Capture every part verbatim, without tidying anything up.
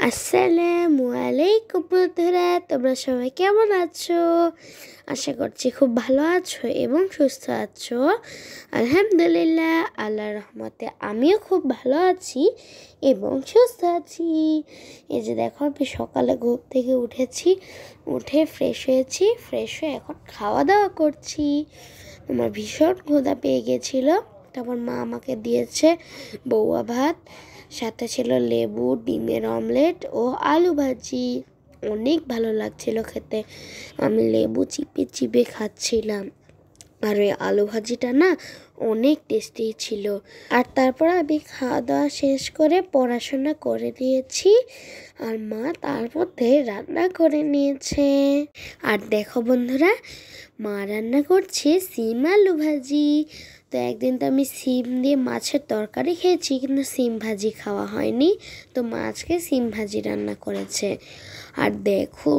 আসসালামু আলাইকুম বন্ধুরা, তোমরা সবাই কেমন আছো? আশা করছি খুব ভালো আছো এবং সুস্থ আছো। আলহামদুলিল্লাহ, আল্লাহর রহমতে আমিও খুব ভালো আছি এবং সুস্থ আছি। এই যে দেখো, আমি সকালে ঘুম থেকে উঠেছি, উঠে ফ্রেশ হয়েছি, ফ্রেশ হয়ে এখন খাওয়া দাওয়া করছি। আমার ভীষণ ক্ষুধা পেয়ে গেছিলো, তারপর মা আমাকে দিয়েছে বউয়া ভাত, সাথে ছিল লেবু, ডিমের অমলেট ও আলু ভাজি। অনেক ভালো লাগছিল খেতে। আমি লেবু চিপে চিপে খাচ্ছিলাম, আর ওই আলু ভাজিটা না অনেক টেস্টি ছিল। আর তারপর আমি খাওয়া দাওয়া শেষ করে পড়াশোনা করে নিয়েছি, আর মা তার মধ্যে রান্না করে নিয়েছে। আর দেখো বন্ধুরা, মা রান্না করছে সিম আলু ভাজি। তো একদিন তো আমি সিম দিয়ে মাছের তরকারি খেয়েছি, কিন্তু সিম ভাজি খাওয়া হয়নি। তো মা আজকে সিম ভাজি রান্না করেছে। আর দেখো,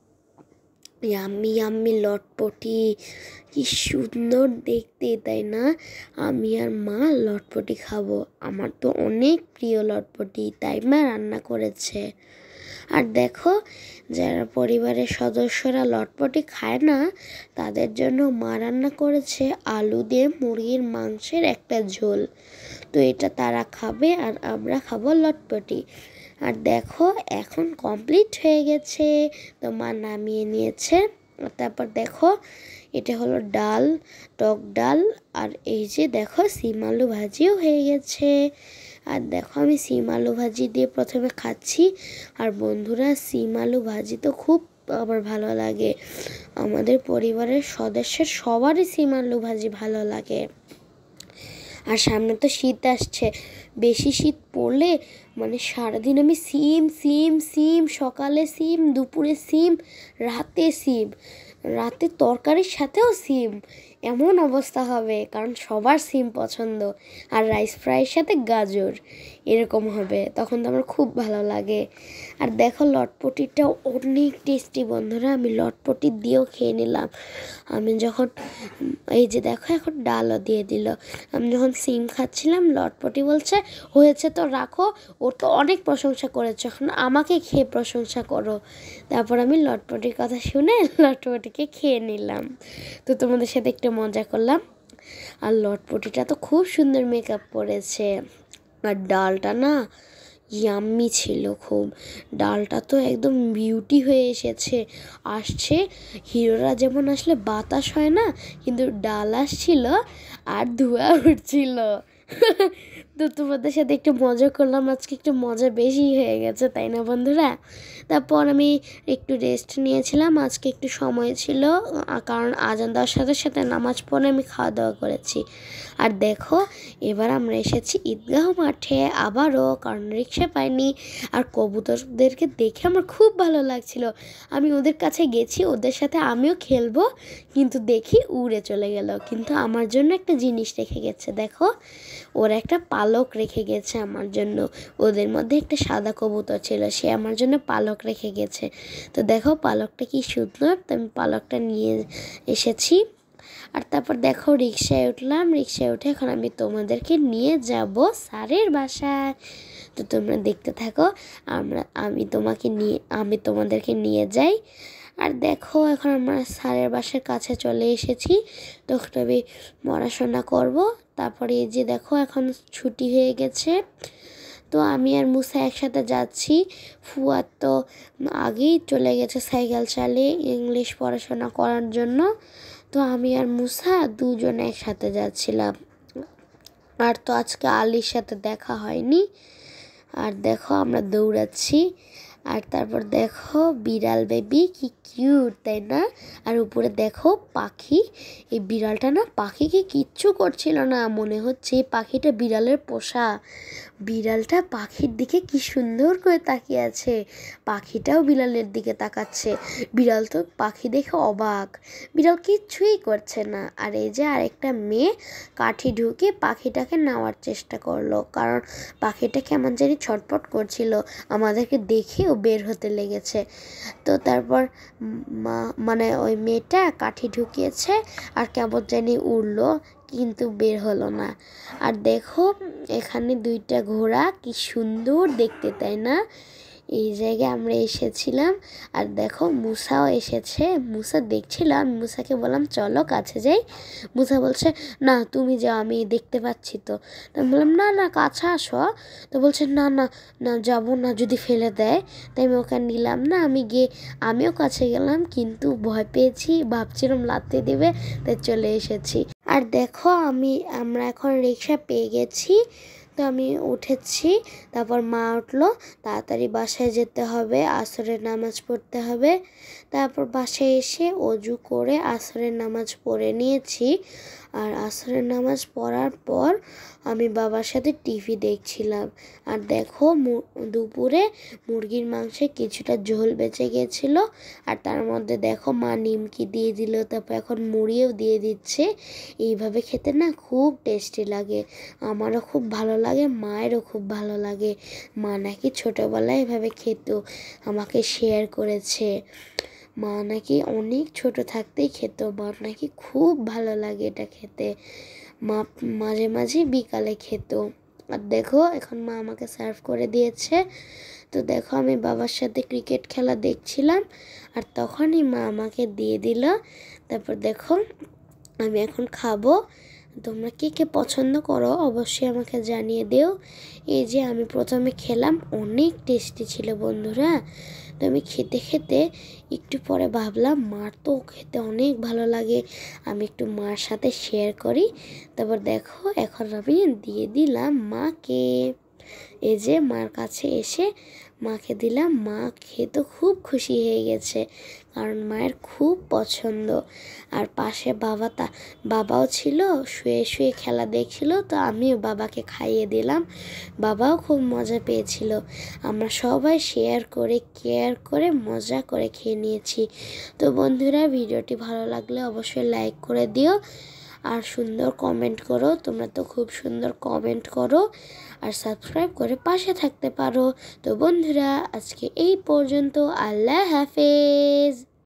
ইয়াম্মি ইয়াম্মি লটপটি, কি সুন্দর দেখতে, তাই না? আমি আর মা লটপটি খাবো। আমার তো অনেক প্রিয় লটপটি, তাই মা রান্না করেছে। আর দেখো, যারা পরিবারের সদস্যরা লটপটি খায় না, তাদের জন্য মা রান্না করেছে আলু দিয়ে মুরগির মাংসের একটা ঝোল। তো এটা তারা খাবে আর আমরা খাবো লটপটি। আর দেখো, এখন কমপ্লিট হয়ে গেছে। তো মা নামিয়ে নিয়েছে। তারপর দেখো, এটা হলো ডাল, টক ডাল। আর এই যে দেখো, সিম আলু ভাজিও হয়ে গেছে। আর দেখো, আমি সিম আলু ভাজি দিয়ে প্রথমে খাচ্ছি। আর বন্ধুরা, সিম আলু ভাজি তো খুব আমার ভালো লাগে। আমাদের পরিবারের সদস্যের সবারই সিম আলু ভাজি ভালো লাগে। আর সামনে তো শীত আসছে, বেশি শীত পড়লে মানে সারাদিন আমি সিম সিম সিম, সকালে সিম, দুপুরে সিম, রাতে সিম, রাতে তরকারির সাথেও সিম, এমন অবস্থা হবে। কারণ সবার সিম পছন্দ, আর রাইস ফ্রাইয়ের সাথে গাজর, এরকম হবে। তখন তো আমার খুব ভালো লাগে। আর দেখো, লটপটিটা অনেক টেস্টি বন্ধুরা। আমি লটপটি দিয়েও খেয়ে নিলাম। আমি যখন, এই যে দেখো, এখন ডালও দিয়ে দিল। আমি যখন সিম খাচ্ছিলাম, লটপটি বলছে হয়েছে তো রাখো, ওর তো অনেক প্রশংসা করেছে, এখন আমাকে খেয়ে প্রশংসা করো। তারপর আমি লটপটির কথা শুনে লটপটিকে খেয়ে নিলাম। তো তোমাদের সাথে একটু মজা করলাম। আর লটপটিটা তো খুব সুন্দর মেকআপ করেছে। আর ডালটা না ইয়াম্মি ছিল খুব। ডালটা তো একদম বিউটি হয়ে এসেছে, আসছে। হিরোরা যেমন আসলে বাতাস হয় না, কিন্তু ডাল আসছিল আর ধোঁয়া উঠছিল। তো তোমাদের সাথে একটু মজা করলাম, আজকে একটু মজা বেশি হয়ে গেছে, তাই না বন্ধুরা? তারপর আমি একটু রেস্ট নিয়েছিলাম, আজকে একটু সময় ছিল, কারণ আজান দেওয়ার সাথে সাথে নামাজ পড়ে আমি খাওয়া দাওয়া করেছি। আর দেখো, এবার আমরা এসেছি ঈদগাহ মাঠে আবারও, কারণ রিক্সা পাইনি। আর কবুতরদেরকে দেখে আমার খুব ভালো লাগছিল। আমি ওদের কাছে গেছি, ওদের সাথে আমিও খেলবো, কিন্তু দেখি উড়ে চলে গেল। কিন্তু আমার জন্য একটা জিনিস রেখে গেছে, দেখো, ওরা একটা পালক রেখে গেছে আমার জন্য। ওদের মধ্যে একটা সাদা কবুতর ছিল, সে আমার জন্য পালক রেখে গেছে। তো দেখো, পালকটা কি সুন্দর। তো আমি পালকটা নিয়ে এসেছি। আর তারপর দেখো, রিক্সায় উঠলাম। রিক্সায় উঠে এখন আমি তোমাদেরকে নিয়ে যাব স্যারের বাসায়। তো তোমরা দেখতে থাকো, আমরা আমি তোমাকে নিয়ে আমি তোমাদেরকে নিয়ে যাই। আর দেখো, এখন আমরা স্যারের বাসার কাছে চলে এসেছি। তখন আমি পড়াশোনা করব। তারপরে এই যে দেখো, এখন ছুটি হয়ে গেছে। তো আমি আর মুসা একসাথে যাচ্ছি। ফুয়াদ তো আগেই চলে গেছে সাইকেল চালিয়ে ইংলিশ পড়াশোনা করার জন্য। তো আমি আর মুসা দুজন একসাথে যাচ্ছিলাম। আর তো আজকে আলীর সাথে দেখা হয়নি। আর দেখো, আমরা দৌড়াচ্ছি। আর তারপর দেখো, বিড়াল বেবি কি কিউট, তাই না? আর উপরে দেখো পাখি। এই বিড়ালটা না পাখিকে কিচ্ছু করছিল না, মনে হচ্ছে এই পাখিটা বিড়ালের পোষা। বিড়ালটা পাখির দিকে কি সুন্দর করে তাকিয়ে আছে, পাখিটাও বিড়ালের দিকে তাকাচ্ছে। বিড়াল তো পাখি দেখে অবাক, বিড়াল কিচ্ছুই করছে না। আর এই যে আরেকটা মেয়ে কাঠি ঢুকে পাখিটাকে নেওয়ার চেষ্টা করলো, কারণ পাখিটা কেমন জানি ছটফট করছিল, আমাদেরকে দেখেও বের হতে লেগেছে। তো তারপর মা মানে ওই মেয়েটা কাঠি ঢুকিয়েছে আর কেমন জানি উড়লো, কিন্তু বের হলো না। আর দেখো, এখানে দুইটা ঘোড়া, কি সুন্দর দেখতে, তাই না? এই জায়গায় আমরা এসেছিলাম। আর দেখো মুসাও এসেছে। মুসা দেখছিল, আমি মুসাকে বললাম চলো কাছে যাই। মুসা বলছে না তুমি যাও, আমি দেখতে পাচ্ছি তো। তো আমি বললাম না না কাছে আসো। তো বলছে না না না যাবো না, যদি ফেলে দেয়। তাই আমি ওকে নিলাম না। আমি গিয়ে আমিও কাছে গেলাম, কিন্তু ভয় পেয়েছি, ভাবছিলাম লাথি দেবে, তাই চলে এসেছি। আর দেখো আমি আমরা এখন রিক্সা পেয়ে গেছি। তো আমি উঠেছি, তারপর মা উঠলো, তাড়াতাড়ি বাসায় যেতে হবে, আসরের নামাজ পড়তে হবে। তারপর বাসায় এসে অজু করে আসরের নামাজ পড়ে নিয়েছি। আর আসরের নামাজ পড়ার পর আমি বাবার সাথে টিভি দেখছিলাম। আর দেখো দুপুরে মুরগির মাংসে কিছুটা ঝোল বেঁচে গেছিল, আর তার মধ্যে দেখো মা নিমকি দিয়ে দিল, তারপর এখন মুড়িও দিয়ে দিচ্ছে। এইভাবে খেতে না খুব টেস্টি লাগে, আমারও খুব ভালো লাগে, মায়েরও খুব ভালো লাগে। মা নাকি ছোটোবেলায় এভাবে খেত, আমাকে শেয়ার করেছে। মা নাকি অনেক ছোট থাকতেই খেত, মার নাকি খুব ভালো লাগে এটা খেতে। মা মাঝে মাঝে বিকালে খেত। আর দেখো এখন মা আমাকে সার্ভ করে দিয়েছে। তো দেখো আমি বাবার সাথে ক্রিকেট খেলা দেখছিলাম, আর তখনই মা আমাকে দিয়ে দিল। তারপর দেখো আমি এখন খাবো। তোমরা কে কে পছন্দ করো অবশ্যই আমাকে জানিয়ে দিও। এই যে আমি প্রথমে খেলাম, অনেক টেস্টি ছিল বন্ধুরা। তো আমি খেতে খেতে একটু পরে ভাবলাম মার তো খেতে অনেক ভালো লাগে, আমি একটু মার সাথে শেয়ার করি। তারপর দেখো এখন আমি দিয়ে দিলাম মাকে। এই যে মার কাছে এসে মাকে দিলাম, মা খেয়ে তো খুব খুশি হয়ে গেছে, কারণ মায়ের খুব পছন্দ। আর পাশে বাবা তা বাবাও ছিল, শুয়ে শুয়ে খেলা দেখছিল, তো আমিও বাবাকে খাইয়ে দিলাম। বাবাও খুব মজা পেয়েছিল। আমরা সবাই শেয়ার করে কেয়ার করে মজা করে খেয়ে নিয়েছি। তো বন্ধুরা ভিডিওটি ভালো লাগলে অবশ্যই লাইক করে দিও, আর সুন্দর কমেন্ট করো। তোমরা তো খুব সুন্দর কমেন্ট করো, আর সাবস্ক্রাইব করে পাশে থাকতে পারো। তো বন্ধুরা আজকে এই পর্যন্ত, আল্লাহ হাফেজ।